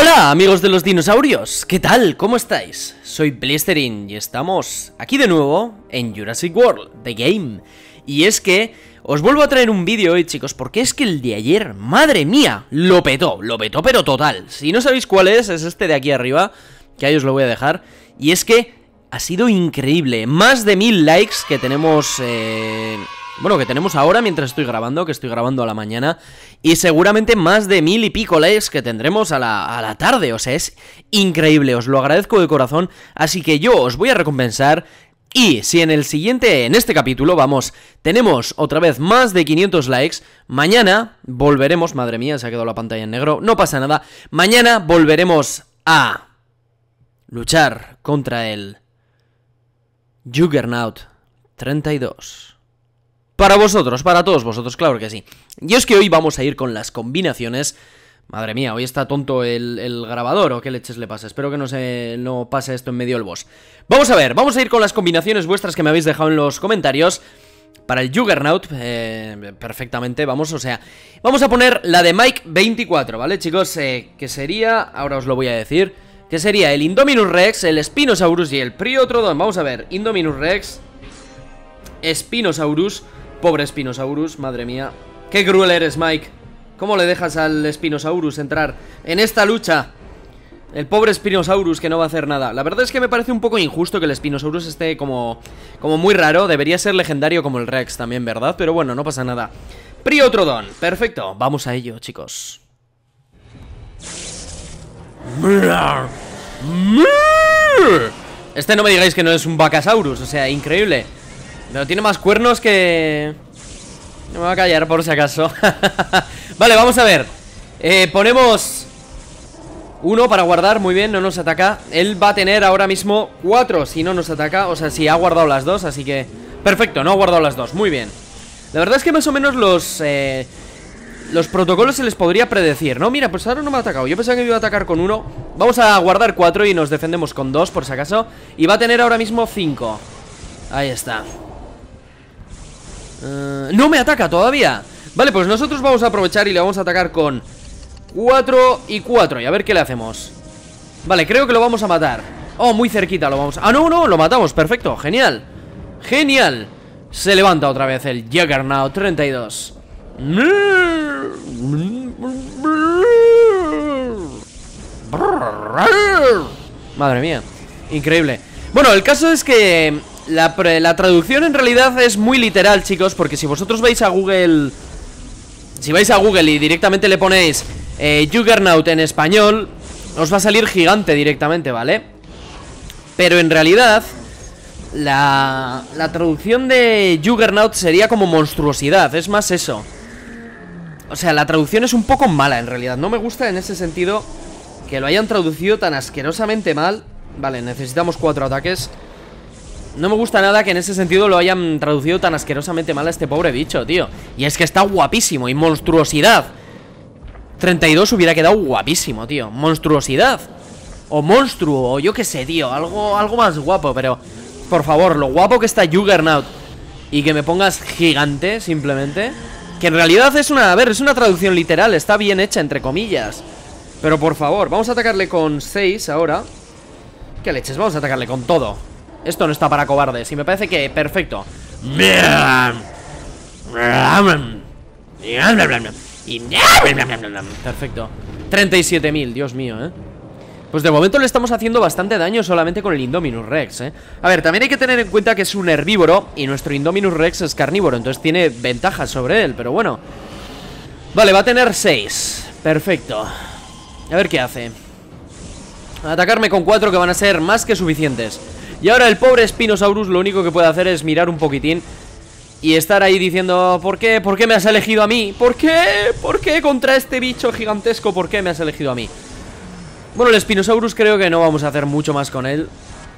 Hola amigos de los dinosaurios, ¿qué tal? ¿Cómo estáis? Soy Blisterin y estamos aquí de nuevo en Jurassic World, The Game. Y es que os vuelvo a traer un vídeo hoy, chicos, porque es que el de ayer, madre mía, lo petó pero total. Si no sabéis cuál es este de aquí arriba, que ahí os lo voy a dejar. Y es que ha sido increíble, más de 1000 likes que tenemos... Bueno, que tenemos ahora mientras estoy grabando, que estoy grabando a la mañana. Y seguramente más de 1000 y pico likes que tendremos a la tarde. O sea, es increíble, os lo agradezco de corazón. Así que yo os voy a recompensar. Y si en este capítulo, vamos, tenemos otra vez más de 500 likes, mañana volveremos... Madre mía, se ha quedado la pantalla en negro, no pasa nada. Mañana volveremos a luchar contra el Juggernaut 32. Para vosotros, para todos vosotros, claro que sí. Y es que hoy vamos a ir con las combinaciones. Madre mía, hoy está tonto el grabador, ¿o qué leches le pasa? Espero que no pase esto en medio del boss. Vamos a ver, vamos a ir con las combinaciones vuestras que me habéis dejado en los comentarios. Para el Juggernaut, perfectamente, vamos, o sea, vamos a poner la de Mike 24, ¿vale, chicos? Que sería, ahora os lo voy a decir, que sería el Indominus Rex, el Spinosaurus y el Priotrodon. Vamos a ver, Indominus Rex, Spinosaurus. Pobre Spinosaurus, madre mía. Qué cruel eres, Mike. ¿Cómo le dejas al Spinosaurus entrar en esta lucha? El pobre Spinosaurus que no va a hacer nada. La verdad es que me parece un poco injusto que el Spinosaurus esté como muy raro. Debería ser legendario como el Rex también, ¿verdad? Pero bueno, no pasa nada. Priotrodon, perfecto. Vamos a ello, chicos. Este no me digáis que no es un Bacchasaurus, o sea, increíble. Pero tiene más cuernos que... No me voy a callar por si acaso. Vale, vamos a ver. Ponemos 1 para guardar, muy bien, no nos ataca. Él va a tener ahora mismo 4 si no nos ataca. O sea, si ha guardado las 2, así que... Perfecto, no ha guardado las 2, muy bien. La verdad es que más o menos los protocolos se les podría predecir, ¿no? Mira, pues ahora no me ha atacado. Yo pensaba que me iba a atacar con 1. Vamos a guardar 4 y nos defendemos con 2 por si acaso. Y va a tener ahora mismo 5. Ahí está. No me ataca todavía. Vale, pues nosotros vamos a aprovechar y le vamos a atacar con 4 y 4 y a ver qué le hacemos. Vale, creo que lo vamos a matar. Oh, muy cerquita lo vamos a... Ah, no, lo matamos, perfecto, genial. Genial. Se levanta otra vez el Juggernaut 32. Madre mía, increíble. Bueno, el caso es que... La traducción en realidad es muy literal, chicos, porque si vosotros vais a Google... Si vais a Google y directamente le ponéis Juggernaut en español, os va a salir gigante directamente, ¿vale? Pero en realidad la traducción de Juggernaut sería como monstruosidad, es más eso. O sea, la traducción es un poco mala en realidad. No me gusta en ese sentido que lo hayan traducido tan asquerosamente mal. Vale, necesitamos 4 ataques. No me gusta nada que en ese sentido lo hayan traducido tan asquerosamente mal a este pobre bicho, tío. Y es que está guapísimo. Y monstruosidad 32 hubiera quedado guapísimo, tío. Monstruosidad o monstruo, o yo qué sé, tío. Algo más guapo, pero por favor, lo guapo que está Juggernaut y que me pongas gigante, simplemente. Que en realidad es una... A ver, es una traducción literal. Está bien hecha, entre comillas. Pero por favor, vamos a atacarle con 6 ahora. ¿Qué leches? Vamos a atacarle con todo. Esto no está para cobardes y me parece que perfecto. Perfecto. 37.000, Dios mío, Pues de momento le estamos haciendo bastante daño solamente con el Indominus Rex, A ver, también hay que tener en cuenta que es un herbívoro y nuestro Indominus Rex es carnívoro, entonces tiene ventajas sobre él, pero bueno. Vale, va a tener 6. Perfecto. A ver qué hace. Atacarme con 4 que van a ser más que suficientes. Y ahora el pobre Spinosaurus lo único que puede hacer es mirar un poquitín y estar ahí diciendo: ¿por qué? ¿Por qué me has elegido a mí? ¿Por qué? ¿Por qué contra este bicho gigantesco? ¿Por qué me has elegido a mí? Bueno, el Spinosaurus creo que no vamos a hacer mucho más con él.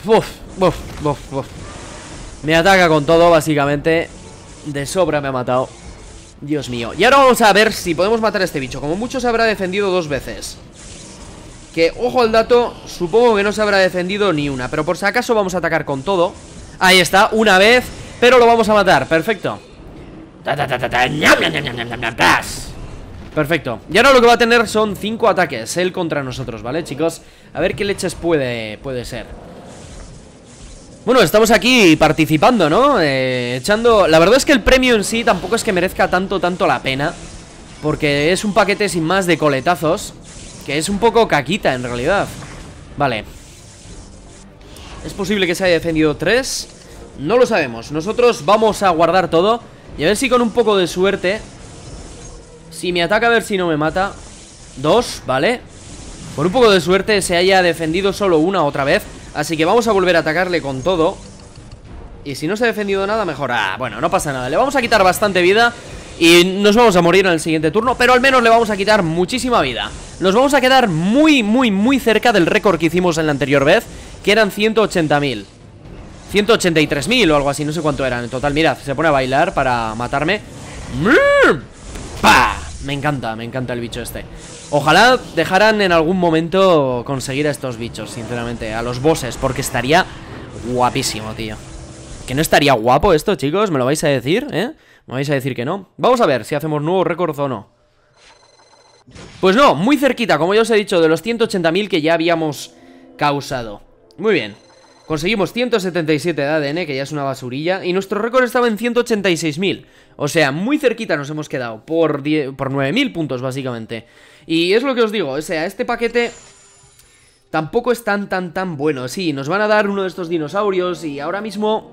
Me ataca con todo, básicamente. De sobra me ha matado. Dios mío. Y ahora vamos a ver si podemos matar a este bicho. Como mucho se habrá defendido 2 veces. Que, ojo al dato, supongo que no se habrá defendido ni una. Pero por si acaso vamos a atacar con todo. Ahí está, una vez, pero lo vamos a matar, perfecto. Perfecto. Y ahora lo que va a tener son 5 ataques él contra nosotros, ¿vale, chicos? A ver qué leches puede ser. Bueno, estamos aquí participando, ¿no? Echando... La verdad es que el premio en sí tampoco es que merezca tanto la pena, porque es un paquete sin más de coletazos, que es un poco caquita en realidad. Vale. ¿Es posible que se haya defendido 3? No lo sabemos. Nosotros vamos a guardar todo y a ver si con un poco de suerte, si me ataca, a ver si no me mata. 2, vale. Con un poco de suerte se haya defendido solo una otra vez. Así que vamos a volver a atacarle con todo. Y si no se ha defendido nada, mejor. Bueno, no pasa nada. Le vamos a quitar bastante vida y nos vamos a morir en el siguiente turno, pero al menos le vamos a quitar muchísima vida. Nos vamos a quedar muy cerca del récord que hicimos en la anterior vez, que eran 180.000 183.000 o algo así, no sé cuánto eran en total. Mirad, se pone a bailar para matarme. ¡Pah! Me encanta el bicho este. Ojalá dejaran en algún momento conseguir a estos bichos, sinceramente, a los bosses, porque estaría guapísimo, tío. ¿Que no estaría guapo esto, chicos? ¿Me lo vais a decir, ¿Me vais a decir que no? Vamos a ver si hacemos nuevo récord o no. Pues no, muy cerquita, como ya os he dicho, de los 180.000 que ya habíamos causado. Muy bien. Conseguimos 177 de ADN, que ya es una basurilla, y nuestro récord estaba en 186.000. O sea, muy cerquita nos hemos quedado, por 9.000 puntos, básicamente. Y es lo que os digo, o sea, este paquete tampoco es tan bueno. Sí, nos van a dar uno de estos dinosaurios y ahora mismo...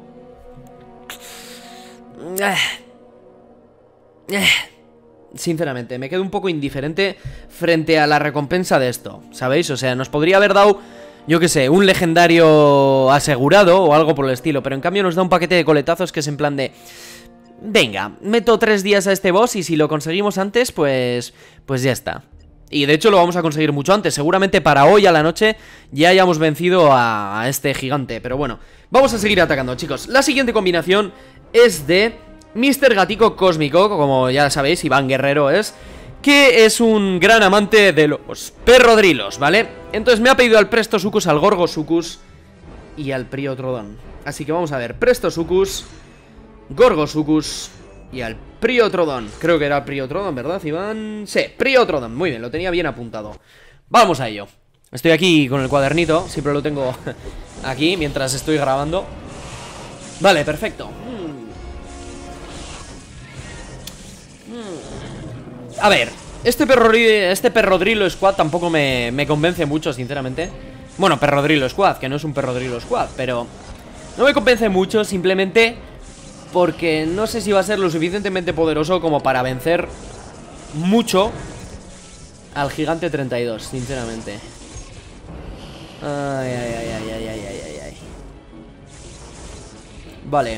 Sinceramente, me quedo un poco indiferente frente a la recompensa de esto, ¿sabéis? O sea, nos podría haber dado... yo qué sé, un legendario asegurado o algo por el estilo, pero en cambio nos da un paquete de coletazos que es en plan de... venga, meto 3 días a este boss y si lo conseguimos antes, pues ya está. Y de hecho lo vamos a conseguir mucho antes, seguramente para hoy a la noche ya hayamos vencido a este gigante, pero bueno. Vamos a seguir atacando, chicos. La siguiente combinación es de Mr. Gatico Cósmico, como ya sabéis, Iván Guerrero es... que es un gran amante de los perrodrilos, ¿vale? Entonces me ha pedido al Prestosuchus, al Gorgosuchus y al Priotrodon. Así que vamos a ver, Prestosuchus, Gorgosuchus y al Priotrodon. Creo que era el Priotrodon, ¿verdad, Iván? Sí, Priotrodon, muy bien, lo tenía bien apuntado. Vamos a ello. Estoy aquí con el cuadernito, siempre lo tengo aquí mientras estoy grabando. Vale, perfecto. A ver, este Perrodrilo Squad tampoco me convence mucho, sinceramente. Bueno, Perrodrilo Squad, que no es un Perrodrilo Squad, pero no me convence mucho simplemente porque no sé si va a ser lo suficientemente poderoso como para vencer mucho al Gigante 32, sinceramente. Ay. Vale.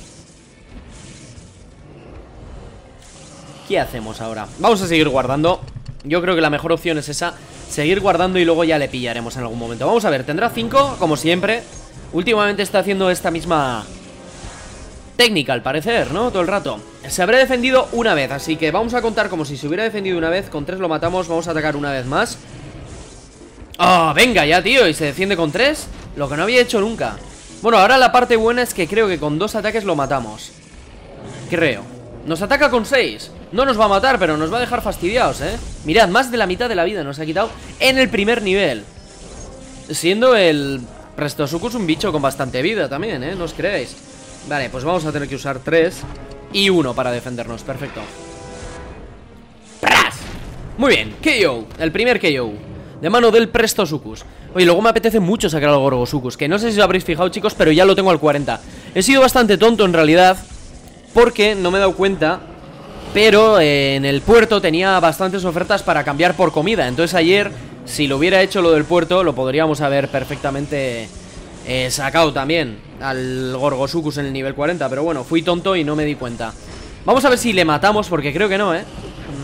¿Qué hacemos ahora? Vamos a seguir guardando. Yo creo que la mejor opción es esa, seguir guardando y luego ya le pillaremos en algún momento. Vamos a ver, tendrá 5, como siempre. Últimamente está haciendo esta misma técnica, al parecer, ¿no? Todo el rato. Se habrá defendido una vez, así que vamos a contar como si se hubiera defendido una vez. Con 3 lo matamos, vamos a atacar una vez más. ¡Oh, venga ya, tío! ¿Y se defiende con 3? Lo que no había hecho nunca. Bueno, ahora la parte buena es que creo que con 2 ataques lo matamos. Creo. Nos ataca con 6. No nos va a matar, pero nos va a dejar fastidiados, ¿eh? Mirad, más de la mitad de la vida nos ha quitado en el primer nivel. Siendo el Prestosuchus un bicho con bastante vida también, ¿eh? No os creáis. Vale, pues vamos a tener que usar 3 y 1 para defendernos, perfecto. ¡Pras! Muy bien, KO, el primer KO de mano del Prestosuchus. Oye, luego me apetece mucho sacar al Gorgosuchus, que no sé si os habréis fijado, chicos, pero ya lo tengo al 40. He sido bastante tonto en realidad, porque no me he dado cuenta, pero en el puerto tenía bastantes ofertas para cambiar por comida. Entonces ayer, si lo hubiera hecho lo del puerto, lo podríamos haber perfectamente sacado también al Gorgosuchus en el nivel 40. Pero bueno, fui tonto y no me di cuenta. Vamos a ver si le matamos, porque creo que no, ¿eh?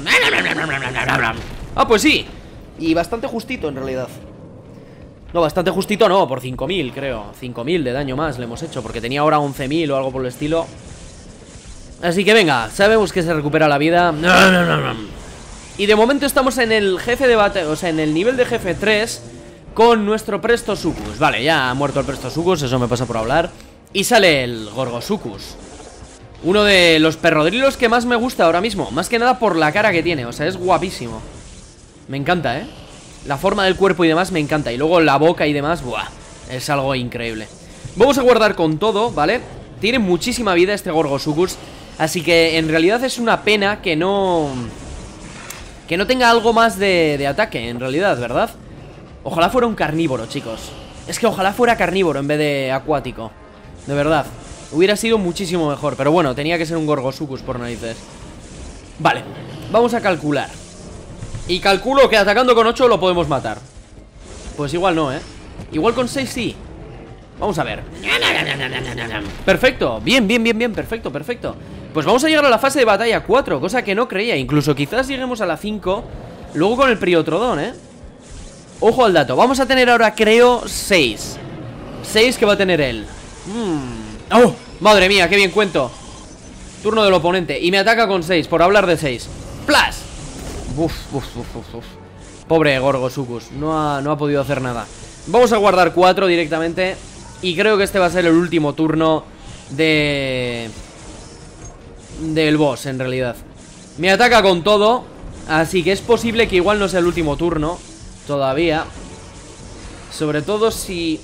Ah, pues sí. Y bastante justito en realidad. No, bastante justito no, por 5.000 creo. 5.000 de daño más le hemos hecho, porque tenía ahora 11.000 o algo por el estilo. Así que venga, sabemos que se recupera la vida. Y de momento estamos en el jefe de batalla, o sea, en el nivel de jefe 3 con nuestro Prestosuchus. Vale, ya ha muerto el Prestosuchus, eso me pasa por hablar. Y sale el Gorgosuchus. Uno de los perrodrilos que más me gusta ahora mismo. Más que nada por la cara que tiene, o sea, es guapísimo. Me encanta, la forma del cuerpo y demás me encanta. Y luego la boca y demás, buah, es algo increíble. Vamos a guardar con todo, ¿vale? Tiene muchísima vida este Gorgosucus, así que en realidad es una pena que no tenga algo más de ataque, en realidad, ¿verdad? Ojalá fuera un carnívoro, chicos. Es que ojalá fuera carnívoro en vez de acuático. De verdad, hubiera sido muchísimo mejor. Pero bueno, tenía que ser un Gorgosucus por narices. Vale, vamos a calcular. Y calculo que atacando con 8 lo podemos matar. Pues igual no, igual con 6 sí. Vamos a ver. Perfecto, bien, perfecto, perfecto. Pues vamos a llegar a la fase de batalla 4, cosa que no creía. Incluso quizás lleguemos a la 5. Luego con el Priotrodon, Ojo al dato, vamos a tener ahora, creo, 6. 6 que va a tener él. ¡Oh! Madre mía, qué bien cuento. Turno del oponente, y me ataca con 6, por hablar de 6. ¡Plas! Uf. Pobre Gorgosucus, no ha podido hacer nada. Vamos a guardar 4 directamente. Y creo que este va a ser el último turno del boss, en realidad. Me ataca con todo, así que es posible que igual no sea el último turno todavía. Sobre todo si...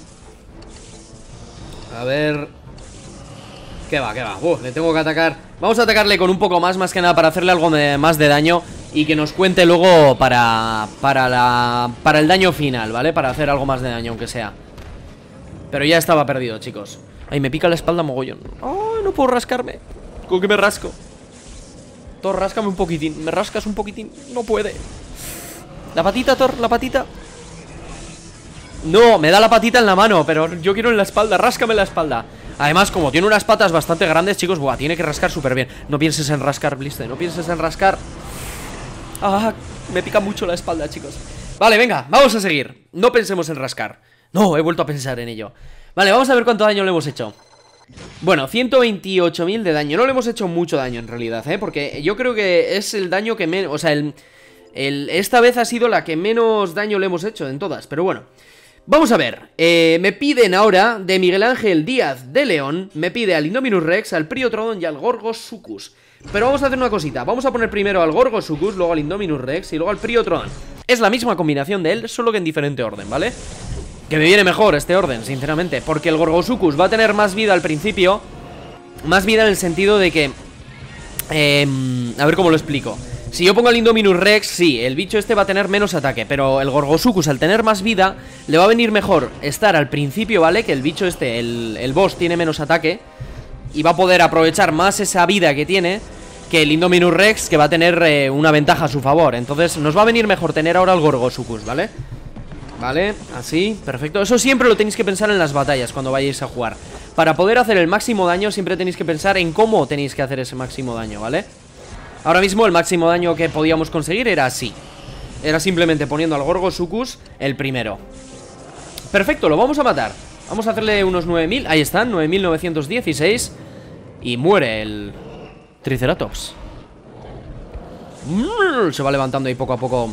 A ver... ¿Qué va? Le tengo que atacar. Vamos a atacarle con un poco más que nada para hacerle algo más de daño. Y que nos cuente luego para el daño final, ¿vale? Para hacer algo más de daño, aunque sea. Pero ya estaba perdido, chicos. Ay, me pica la espalda mogollón. Ay, no puedo rascarme. ¿Con qué me rasco? Thor, ráscame un poquitín. ¿Me rascas un poquitín? No puede. La patita, Thor, la patita. No, me da la patita en la mano, pero yo quiero en la espalda. Ráscame la espalda. Además, como tiene unas patas bastante grandes, chicos, buah, tiene que rascar súper bien. No pienses en rascar, Bliste, no pienses en rascar. Ah, me pica mucho la espalda, chicos. Vale, venga, vamos a seguir. No pensemos en rascar. No, he vuelto a pensar en ello. Vale, vamos a ver cuánto daño le hemos hecho. Bueno, 128.000 de daño. No le hemos hecho mucho daño en realidad, porque yo creo que es el daño que menos... O sea, esta vez ha sido la que menos daño le hemos hecho en todas. Pero bueno, vamos a ver. Me piden ahora de Miguel Ángel Díaz de León. Me pide al Indominus Rex, al Priotrodon y al Gorgosucus. Pero vamos a hacer una cosita. Vamos a poner primero al Gorgosucus, luego al Indominus Rex y luego al Priotrodon. Es la misma combinación de él, solo que en diferente orden, ¿vale? Que me viene mejor este orden, sinceramente. Porque el Gorgosucus va a tener más vida al principio. Más vida en el sentido de que... a ver cómo lo explico. Si yo pongo al Indominus Rex, sí, el bicho este va a tener menos ataque. Pero el Gorgosucus, al tener más vida, le va a venir mejor estar al principio, ¿vale? Que el bicho este, el boss, tiene menos ataque. Y va a poder aprovechar más esa vida que tiene que el Indominus Rex, que va a tener una ventaja a su favor. Entonces nos va a venir mejor tener ahora el Gorgosucus, ¿vale? Vale, así, perfecto. Eso siempre lo tenéis que pensar en las batallas cuando vayáis a jugar. Para poder hacer el máximo daño siempre tenéis que pensar en cómo tenéis que hacer ese máximo daño, ¿vale? Ahora mismo el máximo daño que podíamos conseguir era así. Era simplemente poniendo al Gorgosucus el primero. Perfecto, lo vamos a matar. Vamos a hacerle unos 9.000, ahí están, 9.916. Y muere el Triceratops. Se va levantando ahí poco a poco.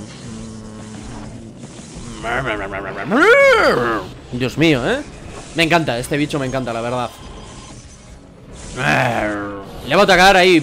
Dios mío, me encanta, este bicho me encanta, la verdad. Le voy a atacar ahí.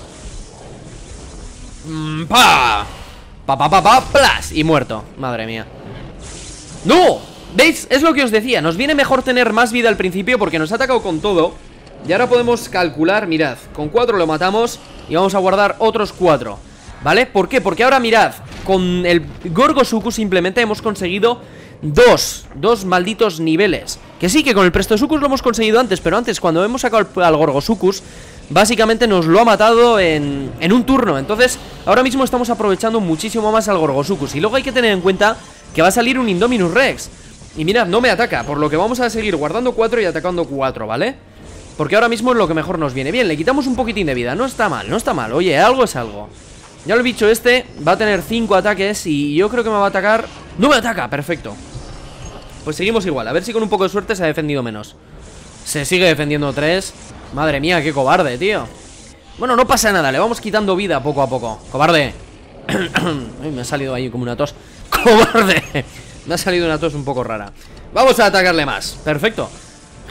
Plas. Y muerto, madre mía. ¡No! ¿Veis? Es lo que os decía, nos viene mejor tener más vida al principio porque nos ha atacado con todo. Y ahora podemos calcular, mirad, con 4 lo matamos y vamos a guardar otros 4, ¿vale? ¿Por qué? Porque ahora mirad, con el Gorgosucus simplemente hemos conseguido dos malditos niveles. Que sí, que con el Prestosucus lo hemos conseguido antes, pero antes cuando hemos sacado al Gorgosucus básicamente nos lo ha matado en un turno. Entonces ahora mismo estamos aprovechando muchísimo más al Gorgosucus. Y luego hay que tener en cuenta que va a salir un Indominus Rex. Y mirad, no me ataca, por lo que vamos a seguir guardando 4 y atacando 4, ¿vale? Porque ahora mismo es lo que mejor nos viene. Bien, le quitamos un poquitín de vida, no está mal, no está mal. Oye, algo es algo. Ya lo he dicho, este va a tener 5 ataques y yo creo que me va a atacar... ¡No me ataca! Perfecto. Pues seguimos igual, a ver si con un poco de suerte se ha defendido menos. Se sigue defendiendo 3. Madre mía, qué cobarde, tío. Bueno, no pasa nada, le vamos quitando vida poco a poco. ¡Cobarde! Ay, me ha salido ahí como una tos. ¡Cobarde! Me ha salido una tos un poco rara. Vamos a atacarle más, perfecto.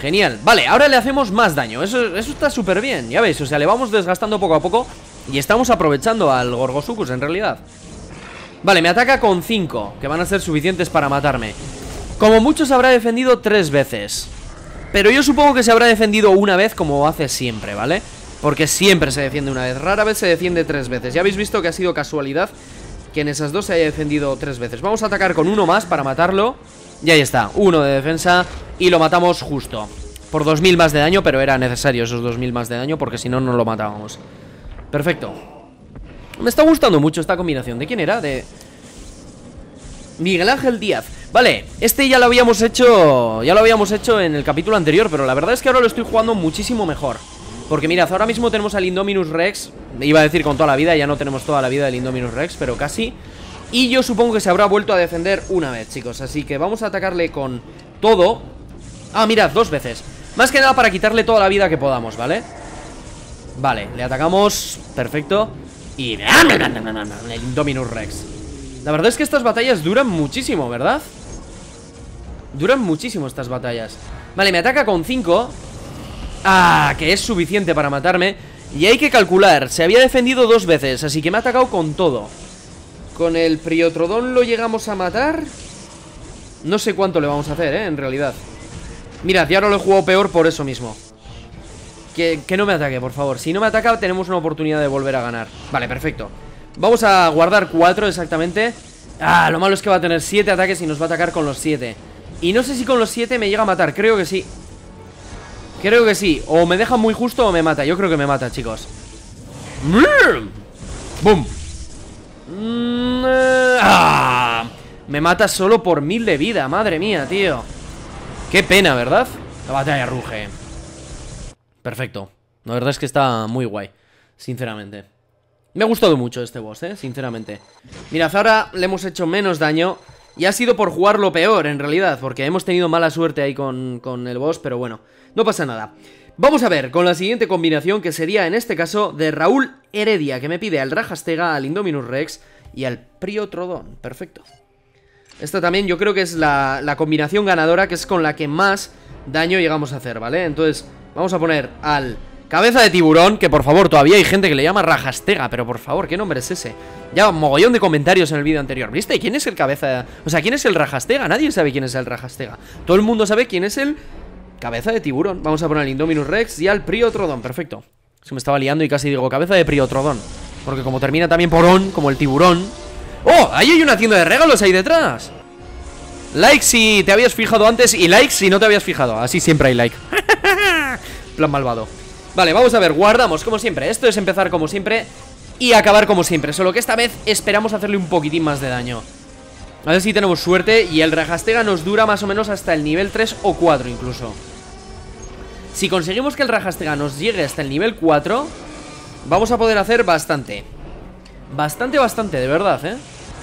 Genial, vale, ahora le hacemos más daño. Eso está súper bien, ya veis, o sea, le vamos desgastando poco a poco. Y estamos aprovechando al Gorgosucus en realidad. Vale, me ataca con 5, que van a ser suficientes para matarme. Como mucho se habrá defendido 3 veces. Pero yo supongo que se habrá defendido una vez, como hace siempre, ¿vale? Porque siempre se defiende una vez, rara vez se defiende 3 veces. Ya habéis visto que ha sido casualidad que en esas dos se haya defendido 3 veces. Vamos a atacar con uno más para matarlo. Y ahí está, 1 de defensa. Y lo matamos justo por 2000 más de daño, pero era necesario esos 2000 más de daño, porque si no, no lo matábamos. Perfecto. Me está gustando mucho esta combinación. ¿De quién era? De Miguel Ángel Díaz. Vale, este ya lo habíamos hecho en el capítulo anterior, pero la verdad es que ahora lo estoy jugando muchísimo mejor. Porque mirad, ahora mismo tenemos al Indominus Rex. Iba a decir con toda la vida, ya no tenemos toda la vida del Indominus Rex, pero casi. Y yo supongo que se habrá vuelto a defender una vez, chicos. Así que vamos a atacarle con todo. Ah, mirad, 2 veces. Más que nada para quitarle toda la vida que podamos, ¿vale? Vale, le atacamos. Perfecto. Y el Indominus Rex. La verdad es que estas batallas duran muchísimo, ¿verdad? Duran muchísimo estas batallas. Vale, me ataca con 5. Ah, que es suficiente para matarme. Y hay que calcular, se había defendido 2 veces, así que me ha atacado con todo. Con el Priotrodon lo llegamos a matar. No sé cuánto le vamos a hacer, en realidad. Mirad, ya ahora lo he jugado peor por eso mismo. Que no me ataque, por favor. Si no me ataca, tenemos una oportunidad de volver a ganar. Vale, perfecto. Vamos a guardar 4 exactamente. Ah, lo malo es que va a tener 7 ataques y nos va a atacar con los 7. Y no sé si con los 7 me llega a matar, creo que sí. Creo que sí, o me deja muy justo o me mata. Yo creo que me mata, chicos. ¡Bum! Me mata solo por 1000 de vida, madre mía, tío. Qué pena, ¿verdad? La batalla ruge. Perfecto. La verdad es que está muy guay, sinceramente. Me ha gustado mucho este boss, sinceramente. Mirad, ahora le hemos hecho menos daño. Y ha sido por jugarlo peor, en realidad, porque hemos tenido mala suerte ahí con el boss, pero bueno, no pasa nada. Vamos a ver con la siguiente combinación, que sería en este caso de Raúl Heredia, que me pide al Rajastega, al Indominus Rex y al Priotrodon. Perfecto. Esta también yo creo que es la combinación ganadora, que es con la que más daño llegamos a hacer, ¿vale? Entonces vamos a poner al Cabeza de Tiburón, que por favor, todavía hay gente que le llama Rajastega, pero por favor, ¿qué nombre es ese? Ya, mogollón de comentarios en el vídeo anterior. ¿Viste? ¿Quién es el Cabeza? O sea, ¿quién es el Rajastega? Nadie sabe quién es el Rajastega. Todo el mundo sabe quién es el Cabeza de Tiburón. Vamos a poner al Indominus Rex y al Priotrodon. Perfecto. Se me estaba liando y casi digo Cabeza de Priotrodon, porque como termina también por on, como el tiburón. ¡Oh! Ahí hay una tienda de regalos ahí detrás. Like si te habías fijado antes y like si no te habías fijado. Así siempre hay like. Plan malvado. Vale, vamos a ver, guardamos como siempre. Esto es empezar como siempre y acabar como siempre, solo que esta vez esperamos hacerle un poquitín más de daño. A ver si tenemos suerte. Y el Rajastega nos dura más o menos hasta el nivel 3 o 4 incluso. Si conseguimos que el Rajastega nos llegue hasta el nivel 4, vamos a poder hacer bastante. Bastante, de verdad,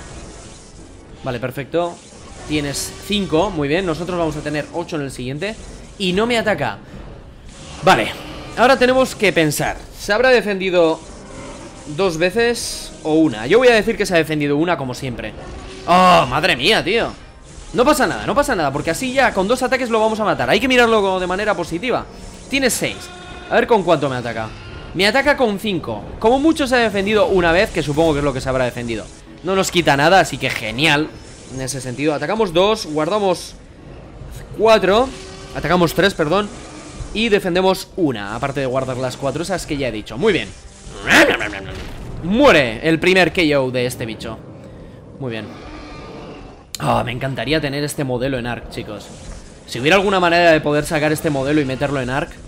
Vale, perfecto. Tienes 5, muy bien. Nosotros vamos a tener 8 en el siguiente. Y no me ataca. Vale, ahora tenemos que pensar. ¿Se habrá defendido 2 veces o una? Yo voy a decir que se ha defendido una como siempre. ¡Oh, madre mía, tío! No pasa nada, porque así ya con 2 ataques lo vamos a matar. Hay que mirarlo de manera positiva. Tienes 6. A ver con cuánto me ataca. Me ataca con 5. Como mucho se ha defendido una vez, que supongo que es lo que se habrá defendido. No nos quita nada, así que genial. En ese sentido, atacamos 2, guardamos 4. Atacamos 3, perdón. Y defendemos una, aparte de guardar las 4 esas que ya he dicho. Muy bien. Muere el primer KO de este bicho. Muy bien. Oh, me encantaría tener este modelo en Ark, chicos. Si hubiera alguna manera de poder sacar este modelo y meterlo en Ark,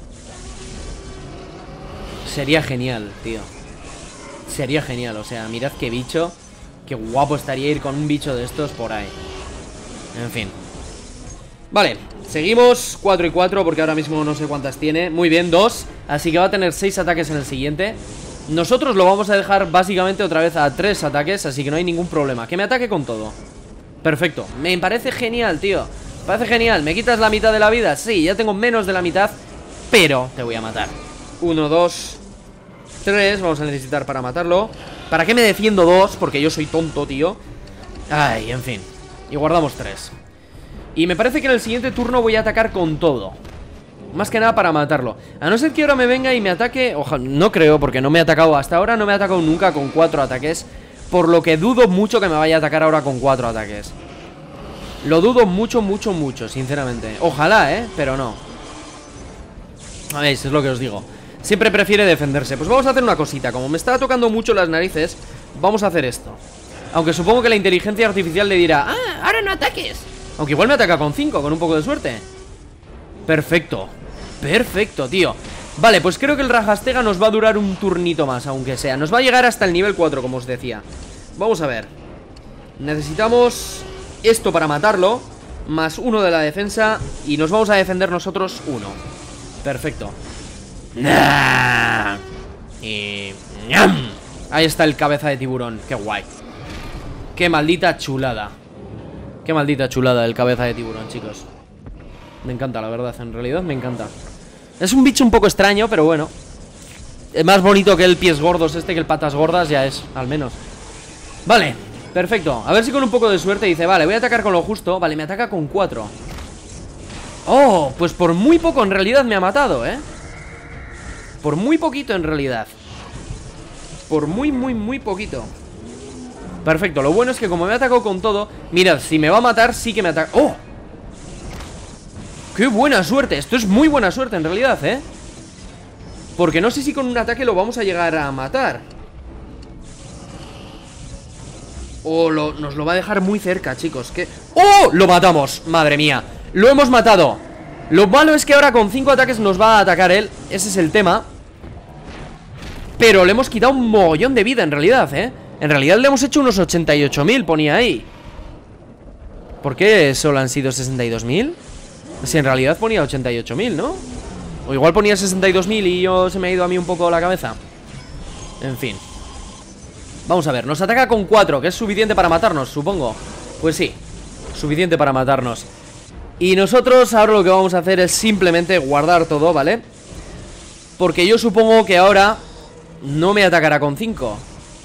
sería genial, tío. Sería genial, o sea, mirad qué bicho. Qué guapo estaría ir con un bicho de estos por ahí. En fin. Vale, seguimos 4 y 4 porque ahora mismo no sé cuántas tiene. Muy bien, 2, así que va a tener 6 ataques en el siguiente. Nosotros lo vamos a dejar básicamente otra vez a 3 ataques, así que no hay ningún problema. Que me ataque con todo. Perfecto, me parece genial, tío. Me parece genial, ¿me quitas la mitad de la vida? Sí, ya tengo menos de la mitad, pero te voy a matar. 1, 2, 3, vamos a necesitar para matarlo. ¿Para qué me defiendo 2? Porque yo soy tonto, tío. Ay, en fin. Y guardamos 3. Y me parece que en el siguiente turno voy a atacar con todo. Más que nada para matarlo. A no ser que ahora me venga y me ataque. Ojalá, no creo, porque no me ha atacado hasta ahora. No me ha atacado nunca con 4 ataques. Por lo que dudo mucho que me vaya a atacar ahora con 4 ataques. Lo dudo mucho, mucho, mucho, sinceramente. Ojalá, pero no. ¿Veis? Es lo que os digo. Siempre prefiere defenderse. Pues vamos a hacer una cosita. Como me está tocando mucho las narices, vamos a hacer esto. Aunque supongo que la inteligencia artificial le dirá: ah, ahora no ataques. Aunque igual me ataca con 5, con un poco de suerte. Perfecto. Perfecto, tío. Vale, pues creo que el Rajastega nos va a durar un turnito más, aunque sea. Nos va a llegar hasta el nivel 4, como os decía. Vamos a ver. Necesitamos esto para matarlo, más 1 de la defensa. Y nos vamos a defender nosotros 1. Perfecto. Y... ahí está el cabeza de tiburón. Qué guay. Qué maldita chulada. Qué maldita chulada el cabeza de tiburón, chicos. Me encanta, la verdad, en realidad me encanta. Es un bicho un poco extraño, pero bueno. Es más bonito que el pies gordos que el patas gordas ya es, al menos. Vale, perfecto. A ver si con un poco de suerte dice: vale, voy a atacar con lo justo. Vale, me ataca con 4. Oh, pues por muy poco en realidad me ha matado, por muy poquito en realidad. Por muy, muy, muy poquito. Perfecto, lo bueno es que como me ha atacado con todo, mirad, si me va a matar, sí que me ataca. ¡Oh! ¡Qué buena suerte! Esto es muy buena suerte en realidad, porque no sé si con un ataque lo vamos a llegar a matar. O nos lo va a dejar muy cerca, chicos. ¡Oh! Lo matamos, madre mía. Lo hemos matado. Lo malo es que ahora con 5 ataques nos va a atacar él. Ese es el tema. Pero le hemos quitado un mogollón de vida en realidad, En realidad le hemos hecho unos 88.000, ponía ahí. ¿Por qué solo han sido 62.000? Si en realidad ponía 88.000, ¿no? O igual ponía 62.000 y se me ha ido a mí un poco la cabeza. En fin. Vamos a ver, nos ataca con 4, que es suficiente para matarnos, supongo. Pues sí, suficiente para matarnos. Y nosotros ahora lo que vamos a hacer es simplemente guardar todo, ¿vale? Porque yo supongo que ahora no me atacará con 5.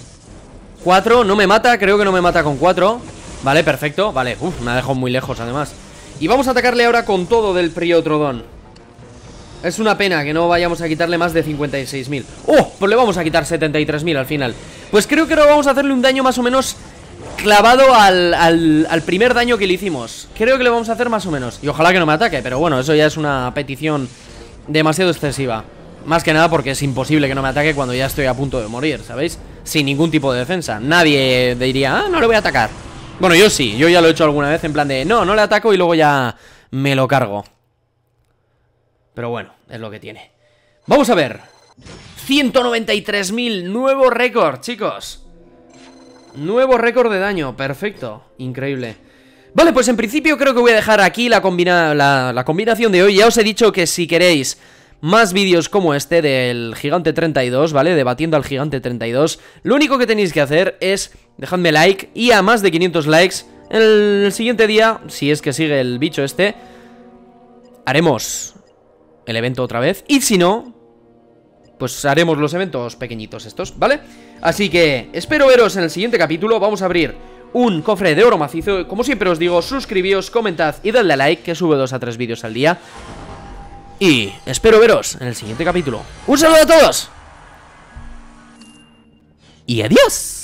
4, no me mata, creo que no me mata con 4. Vale, perfecto, vale, me ha dejado muy lejos además. Y vamos a atacarle ahora con todo del Priotrodon. Es una pena que no vayamos a quitarle más de 56.000. ¡Oh! Pues le vamos a quitar 73.000 al final. Pues creo que ahora vamos a hacerle un daño más o menos clavado al primer daño que le hicimos. Creo que le vamos a hacer más o menos. Y ojalá que no me ataque, pero bueno, eso ya es una petición demasiado excesiva. Más que nada porque es imposible que no me ataque cuando ya estoy a punto de morir, ¿sabéis? Sin ningún tipo de defensa. Nadie diría: ah, no le voy a atacar. Bueno, yo sí, yo ya lo he hecho alguna vez en plan de: no le ataco y luego ya me lo cargo. Pero bueno, es lo que tiene. Vamos a ver. 193.000, nuevo récord, chicos. Nuevo récord de daño, perfecto, increíble. Vale, pues en principio creo que voy a dejar aquí la combinación de hoy. Ya os he dicho que si queréis más vídeos como este del Gigante 32, ¿vale? Debatiendo al Gigante 32, lo único que tenéis que hacer es dejadme like, y a más de 500 likes el siguiente día, si es que sigue el bicho este, haremos el evento otra vez. Y si no, pues haremos los eventos pequeñitos estos, ¿vale? Así que espero veros en el siguiente capítulo. Vamos a abrir un cofre de oro macizo. Como siempre os digo, suscribíos, comentad y dadle a like, que subo 2 a 3 vídeos al día. Y espero veros en el siguiente capítulo. ¡Un saludo a todos! Y adiós.